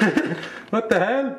What the hell?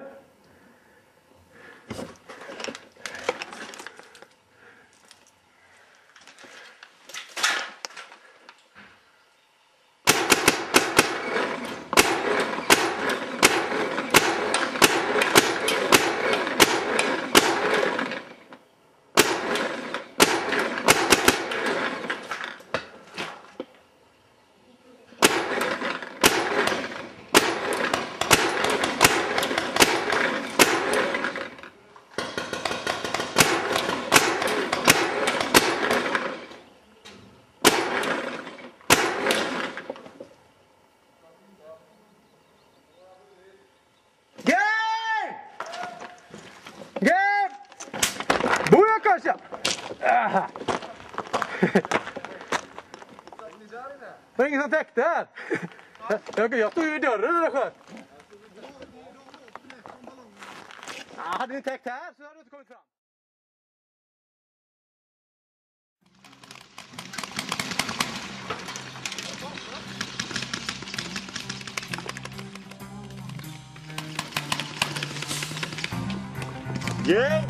Game! Booyah Kasia! Det var ingen som täckte här. Jag stod ju i dörren när det sköt. Hade ni täckt här så hade du inte kommit fram. Yeah!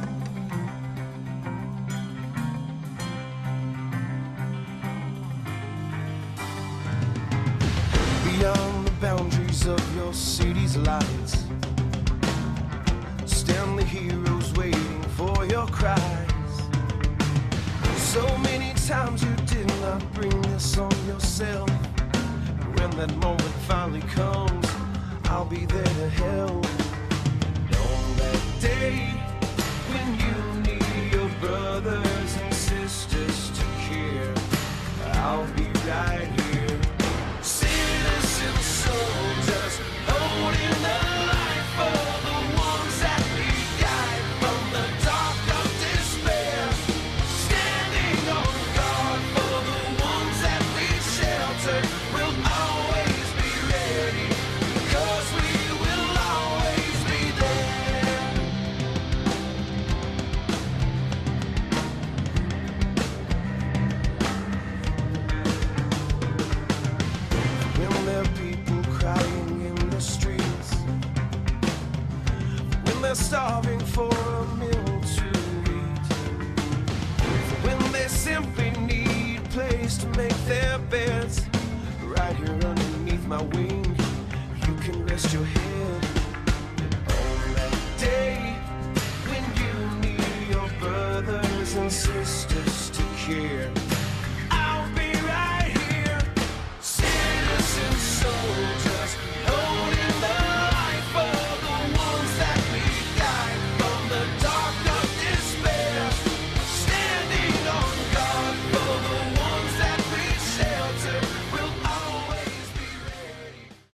Beyond the boundaries of your city's lights stand the heroes waiting for your cries. So many times you did not bring this on yourself. When that moment finally comes, I'll be there to help. On that day when you need your brothers and sisters to care, I'll be right here. Citizen soldiers holding the light for the ones that we guide from the dark of despair. Standing on guard for the ones that we shelter. We'll always be ready, 'cause we will always be there. When there are people crying in the streets, when they're starving for a meal to eat, when they simply need a place to make their beds, right here underneath my wing, you can rest your head. On that day when you need your brothers and sisters to care,